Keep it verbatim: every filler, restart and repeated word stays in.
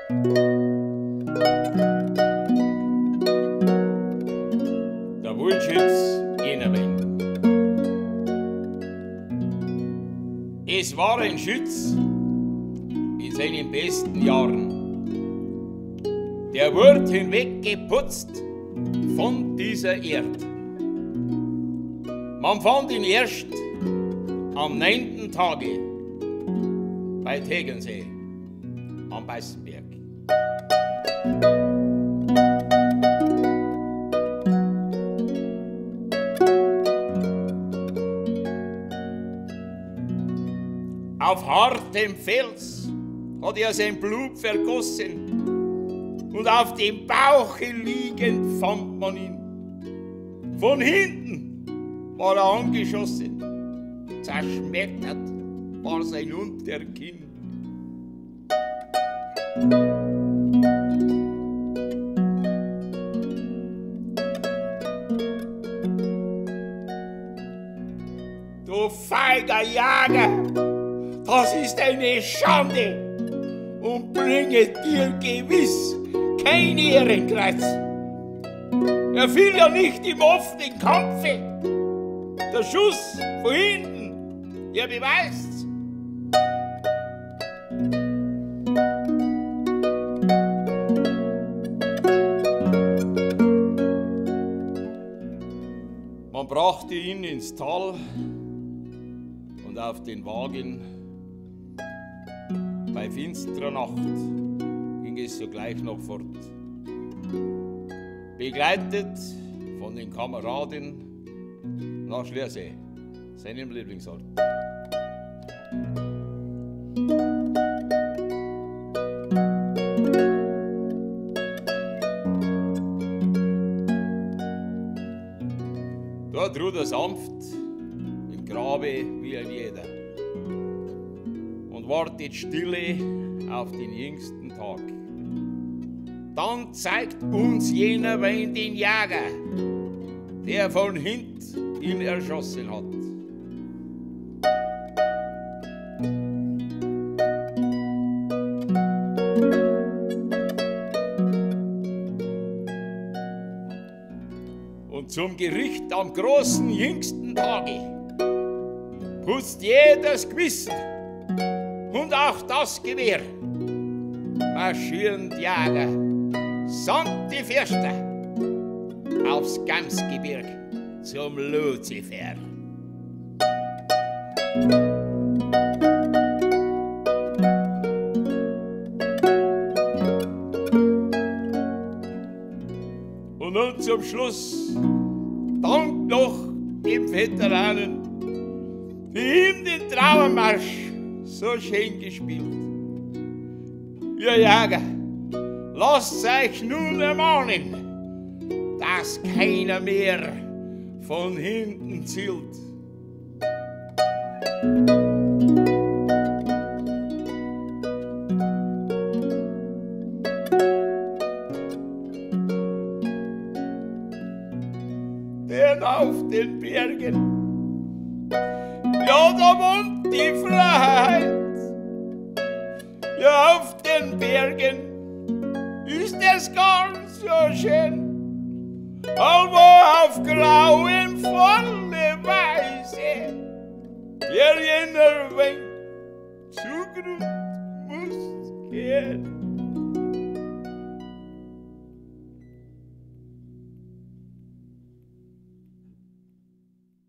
Der Waldschütz Ennerwein. Es war ein Schütz in seinen besten Jahren. Der wurde hinweggeputzt von dieser Erd. Man fand ihn erst am neunten Tage bei Tegensee am Beißenberg. Auf hartem Fels hat er sein Blut vergossen und auf dem Bauche liegend fand man ihn. Von hinten war er angeschossen, zerschmettert war sein Unterkinn. Du feiger Jager, das ist eine Schande und bringet dir gewiss kein Ehrenkreuz. Er fiel ja nicht im offenen Kampfe. Der Schuss von hinten, der beweist's. Man brachte ihn ins Tal und auf den Wagen. Bei finsterer Nacht ging es sogleich noch fort. Begleitet von den Kameraden nach Schliersee, seinem Lieblingsort. Dort ruht er sanft im Grabe wie ein jeder und wartet stille auf den jüngsten Tag. Dann zeigt uns jener Wein den Jäger, der von hint ihn erschossen hat. Und zum Gericht am großen jüngsten Tage putzt jedes Gewissen und auch das Gewehr. Marschieren die Jäger samt die Fürster aufs Gamsgebirg zum Luzifer. Und nun zum Schluss Dank noch dem Veteranen, die ihm den Trauermarsch so schön gespielt. Ihr Jäger, lasst euch nun ermahnen, dass keiner mehr von hinten zielt. Denn auf den Bergen, ja, da wohnt die Freiheit. Ja, auf den Bergen ist es ganz so schön, aber auf grauen volle Weise, der jener Wein zu Grund muss gehen.